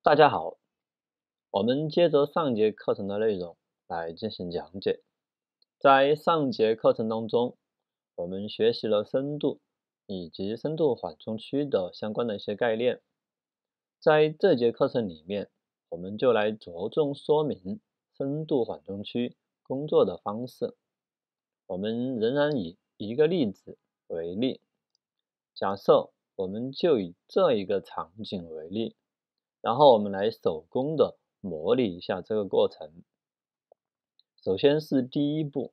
大家好，我们接着上节课程的内容来进行讲解。在上节课程当中，我们学习了深度以及深度缓冲区的相关的一些概念。在这节课程里面，我们就来着重说明深度缓冲区工作的方式。我们仍然以一个例子为例，假设我们就以这一个场景为例，然后我们来手工的模拟一下这个过程。首先是第一步，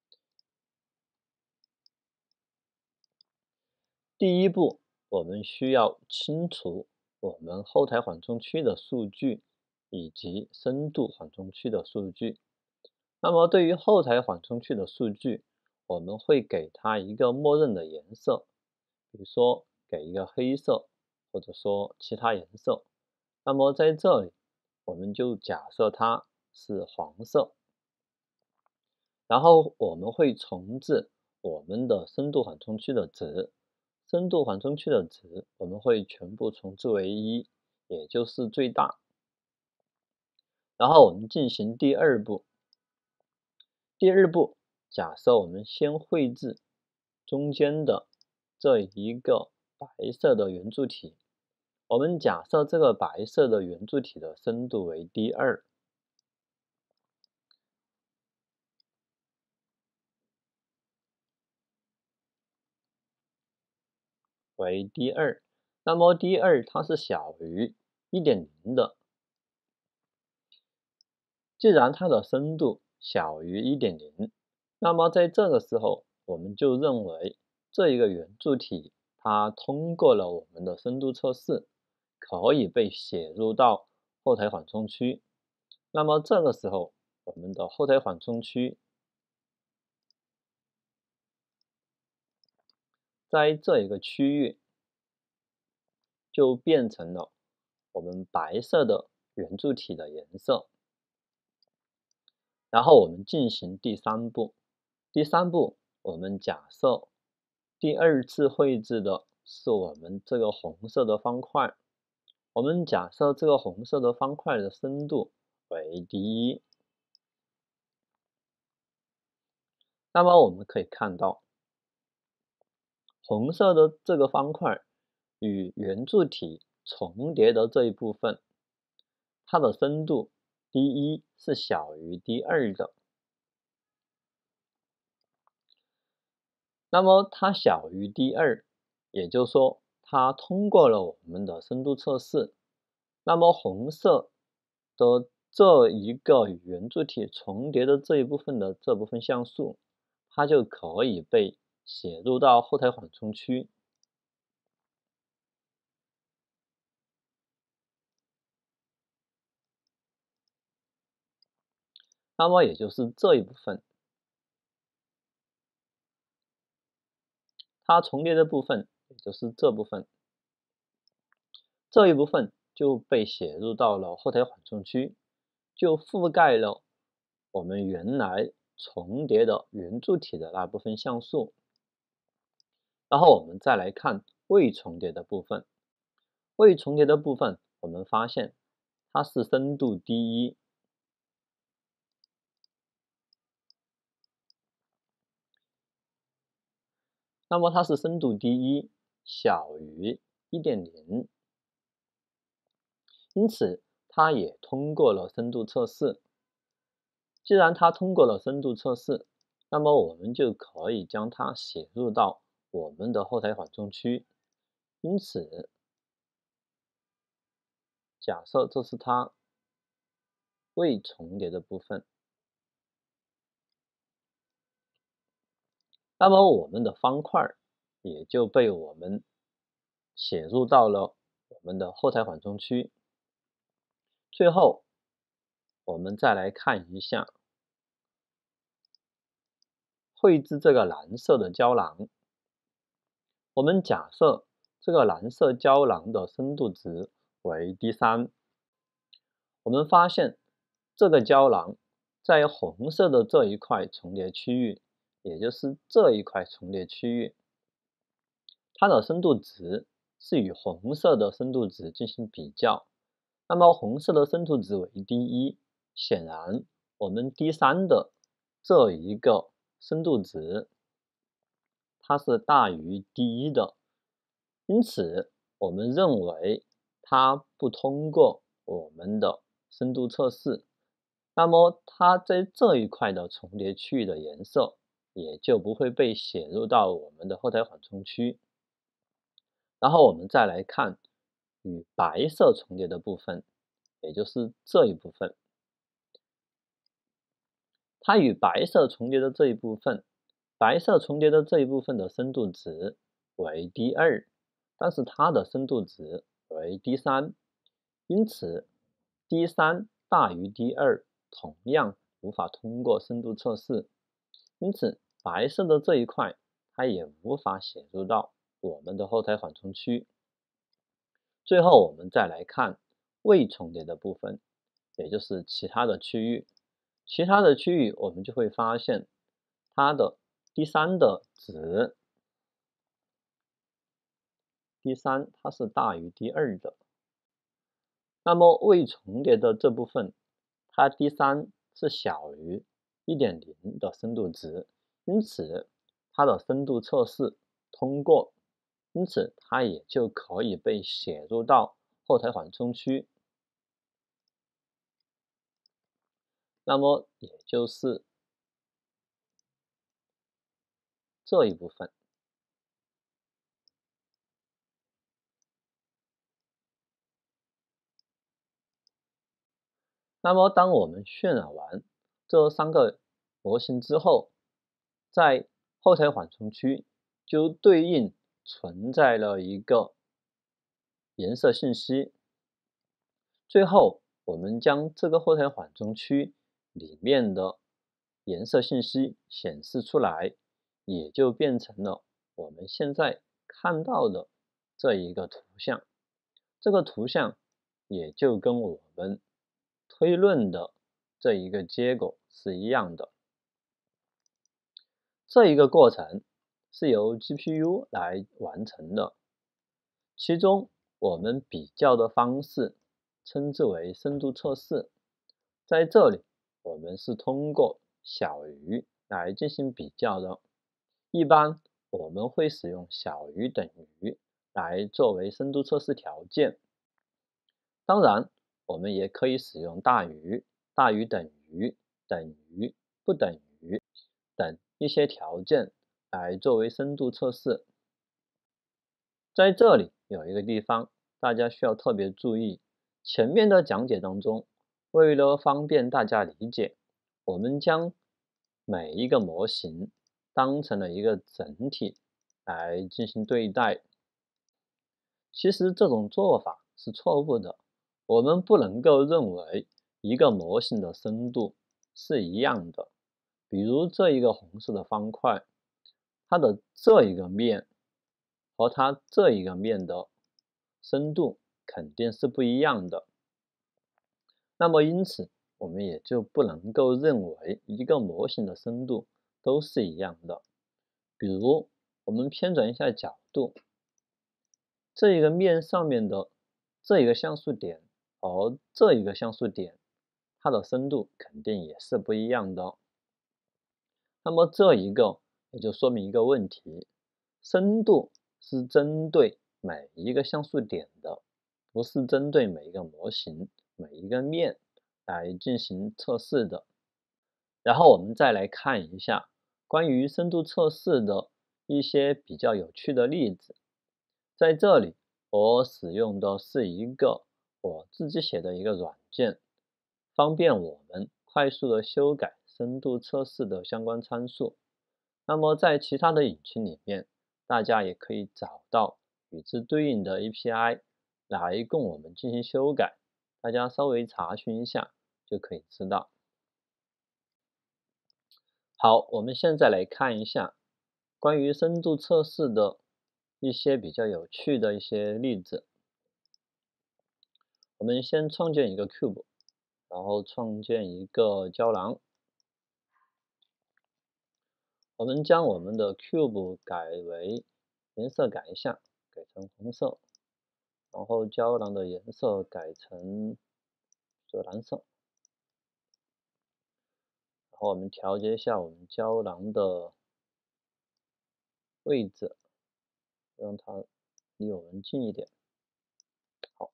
我们需要清除我们后台缓冲区的数据以及深度缓冲区的数据。那么对于后台缓冲区的数据，我们会给它一个默认的颜色，比如说给一个黑色，或者说其他颜色。那么在这里，我们就假设它是黄色。然后我们会重置我们的深度缓冲区的值，深度缓冲区的值我们会全部重置为1，也就是最大。然后我们进行第二步，假设我们先绘制中间的这一个白色的圆柱体，我们假设这个白色的圆柱体的深度为 D2。那么 D2 它是小于 1.0 的。既然它的深度小于 1.0， 那么在这个时候，我们就认为这一个圆柱体它通过了我们的深度测试，可以被写入到后台缓冲区。那么这个时候，我们的后台缓冲区在这一个区域就变成了我们白色的圆柱体的颜色。然后我们进行第三步，我们假设第二次绘制的是我们这个红色的方块，我们假设这个红色的方块的深度为 D1。那么我们可以看到，红色的这个方块与圆柱体重叠的这一部分，它的深度 D1 是小于 D2 的。那么它小于 D2， 也就是说它通过了我们的深度测试。那么红色的这一个与圆柱体重叠的这一部分的这部分像素，它就可以被写入到后台缓冲区。那么也就是这一部分，它重叠的部分，也就是这部分，这一部分就被写入到了后台缓冲区，就覆盖了我们原来重叠的圆柱体的那部分像素。然后我们再来看未重叠的部分，我们发现它是深度 D1。那么它是深度 D1 小于 1.0， 因此它也通过了深度测试。既然它通过了深度测试，那么我们就可以将它写入到我们的后台缓冲区。因此，假设这是它未重叠的部分，那么我们的方块也就被我们写入到了我们的后台缓冲区。最后，我们再来看一下绘制这个蓝色的胶囊。我们假设这个蓝色胶囊的深度值为 D3， 我们发现这个胶囊在红色的这一块重叠区域，也就是这一块重叠区域，它的深度值是与红色的深度值进行比较。 那么红色的深度值为 D1，显然我们 D3的这一个深度值它是大于 D1的，因此我们认为它不通过我们的深度测试，那么它在这一块的重叠区域的颜色也就不会被写入到我们的后台缓冲区。然后我们再来看与白色重叠的部分，也就是这一部分。它与白色重叠的这一部分，白色重叠的这一部分的深度值为 D2，但是它的深度值为 D3，因此 D3大于 D2，同样无法通过深度测试，因此白色的这一块它也无法写入到我们的后台缓冲区。最后我们再来看未重叠的部分，也就是其他的区域。其他的区域我们就会发现它的D3的值，D3它是大于 D2的。那么未重叠的这部分，它 D3是小于 1.0 的深度值，因此它的深度测试通过，因此它也就可以被写入到后台缓冲区。那么也就是这一部分。那么当我们渲染完这3个模型之后，在后台缓冲区就对应存在了一个颜色信息。最后我们将这个后台缓冲区里面的颜色信息显示出来，也就变成了我们现在看到的这一个图像。这个图像也就跟我们推论的这一个结果是一样的。这一个过程是由 GPU 来完成的，其中我们比较的方式称之为深度测试。在这里我们是通过小于来进行比较的，一般我们会使用小于等于来作为深度测试条件。当然我们也可以使用大于、大于等于、等于、不等于等一些条件来作为深度测试。在这里有一个地方大家需要特别注意，前面的讲解当中，为了方便大家理解，我们将每一个模型当成了一个整体来进行对待。其实这种做法是错误的，我们不能够认为一个模型的深度是一样的。比如这一个红色的方块，它的这一个面和它这一个面的深度肯定是不一样的。那么因此，我们也就不能够认为一个模型的深度都是一样的。比如我们偏转一下角度，这一个面上面的这一个像素点和这一个像素点，它的深度肯定也是不一样的。那么这一个也就说明一个问题，深度是针对每一个像素点的，不是针对每一个模型、每一个面来进行测试的。然后我们再来看一下关于深度测试的一些比较有趣的例子。在这里我使用的是一个我自己写的一个软件，方便我们快速的修改深度测试的相关参数。那么在其他的引擎里面，大家也可以找到与之对应的 API 来供我们进行修改，大家稍微查询一下就可以知道。好，我们现在来看一下关于深度测试的一些比较有趣的一些例子。我们先创建一个 cube， 然后创建一个胶囊。我们将我们的 cube 改为颜色改一下，改成红色。 然后胶囊的颜色改成蓝色，然后我们调节一下我们胶囊的位置，让它离我们近一点。好，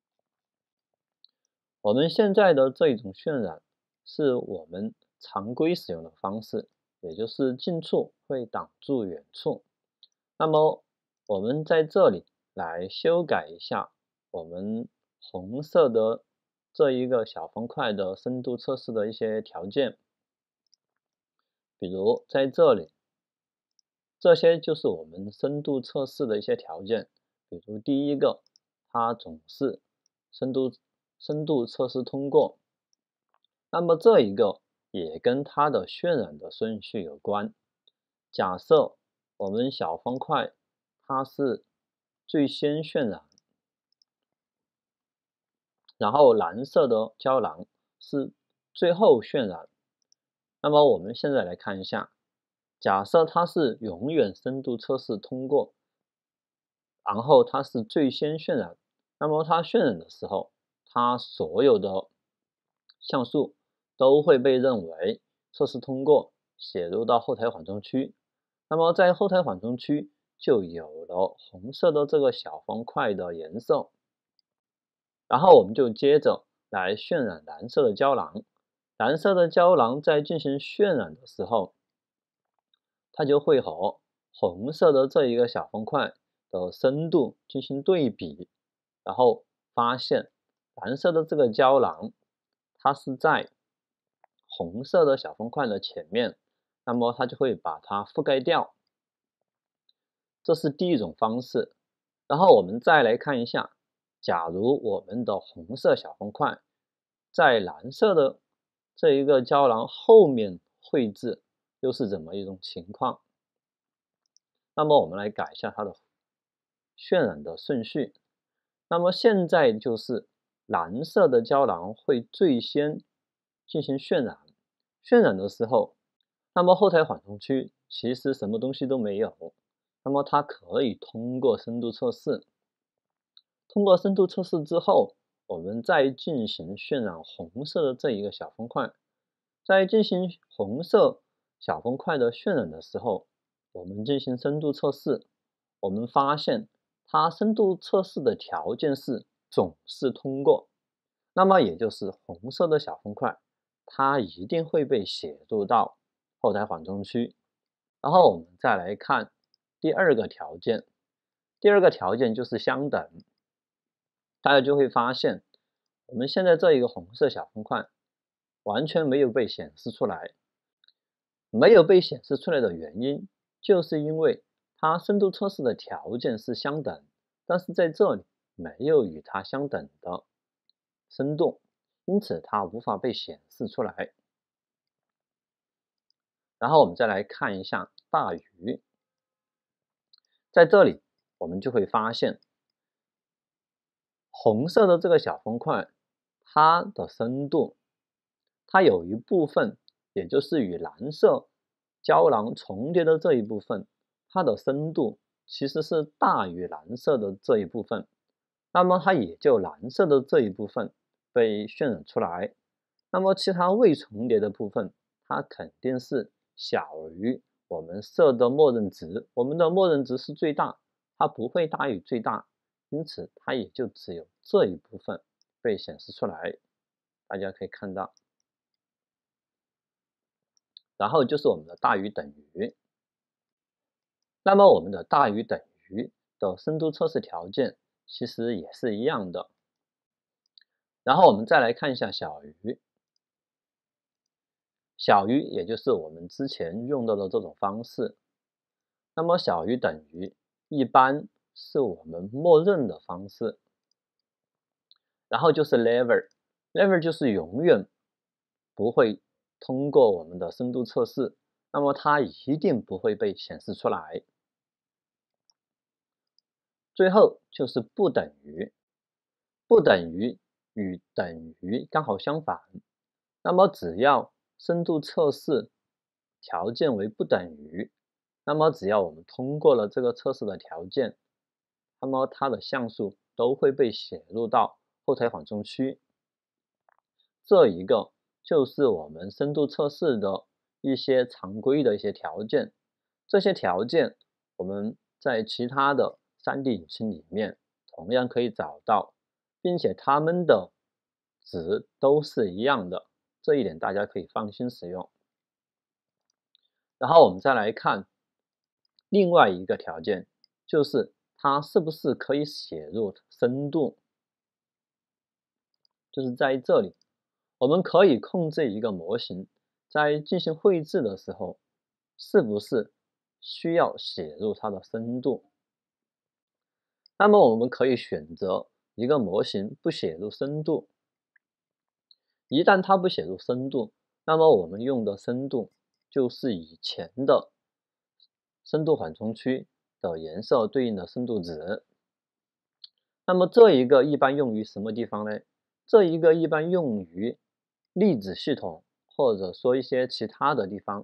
我们现在的这一种渲染是我们常规使用的方式，也就是近处会挡住远处。那么我们在这里来修改一下我们红色的这一个小方块的深度测试的一些条件，比如在这里，这些就是我们深度测试的一些条件。比如第一个，它总是深度测试通过。那么这一个也跟它的渲染的顺序有关。假设我们小方块它是最先渲染，然后蓝色的胶囊是最后渲染。那么我们现在来看一下，假设它是永远深度测试通过，然后它是最先渲染，那么它渲染的时候，它所有的像素都会被认为测试通过，写入到后台缓冲区。那么在后台缓冲区就有了红色的这个小方块的颜色。然后我们就接着来渲染蓝色的胶囊。蓝色的胶囊在进行渲染的时候，它就会和红色的这一个小方块的深度进行对比，然后发现蓝色的这个胶囊，它是在红色的小方块的前面，那么它就会把它覆盖掉。这是第一种方式。然后我们再来看一下，假如我们的红色小方块在蓝色的这一个胶囊后面绘制，又是怎么一种情况？那么我们来改一下它的渲染的顺序。那么现在就是蓝色的胶囊会最先进行渲染，渲染的时候，那么后台缓冲区其实什么东西都没有，那么它可以通过深度测试。通过深度测试之后，我们再进行渲染红色的这一个小方块。在进行红色小方块的渲染的时候，我们进行深度测试，我们发现它深度测试的条件是总是通过，那么也就是红色的小方块，它一定会被写入到后台缓冲区。然后我们再来看第二个条件，第二个条件就是相等。大家就会发现，我们现在这一个红色小方块完全没有被显示出来。没有被显示出来的原因，就是因为它深度测试的条件是相等，但是在这里没有与它相等的深度，因此它无法被显示出来。然后我们再来看一下大于，在这里我们就会发现，红色的这个小方块，它的深度，它有一部分，也就是与蓝色胶囊重叠的这一部分，它的深度其实是大于蓝色的这一部分，那么它也就蓝色的这一部分被渲染出来。那么其他未重叠的部分，它肯定是小于我们设的默认值，我们的默认值是最大，它不会大于最大，因此它也就只有这一部分被显示出来。大家可以看到，然后就是我们的大于等于。那么我们的大于等于的深度测试条件其实也是一样的。然后我们再来看一下小于，小于也就是我们之前用到的这种方式。那么小于等于一般是我们默认的方式。然后就是 never 就是永远不会通过我们的深度测试，那么它一定不会被显示出来。最后就是不等于，不等于与等于刚好相反。那么只要深度测试条件为不等于，那么只要我们通过了这个测试的条件，那么它的像素都会被写入到后台缓冲区。这一个就是我们深度测试的一些常规的一些条件。这些条件我们在其他的 3D 引擎里面同样可以找到，并且它们的值都是一样的，这一点大家可以放心使用。然后我们再来看另外一个条件，就是它是不是可以写入深度。就是在这里，我们可以控制一个模型在进行绘制的时候，是不是需要写入它的深度。那么我们可以选择一个模型不写入深度。一旦它不写入深度，那么我们用的深度就是以前的深度缓冲区的颜色对应的深度值。那么这一个一般用于什么地方呢？这一个一般用于粒子系统，或者说一些其他的地方。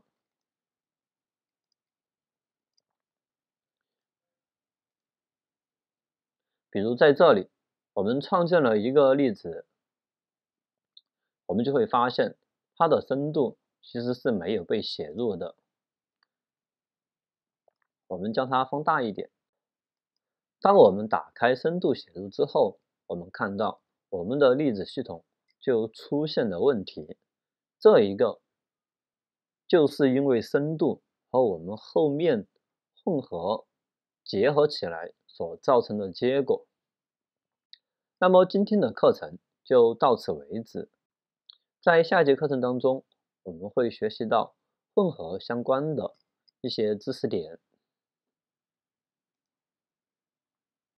比如在这里，我们创建了一个粒子，我们就会发现它的深度其实是没有被写入的。我们将它放大一点。当我们打开深度写入之后，我们看到我们的粒子系统就出现了问题。这一个就是因为深度和我们后面混合结合起来所造成的结果。那么今天的课程就到此为止。在下节课程当中，我们会学习到混合相关的一些知识点。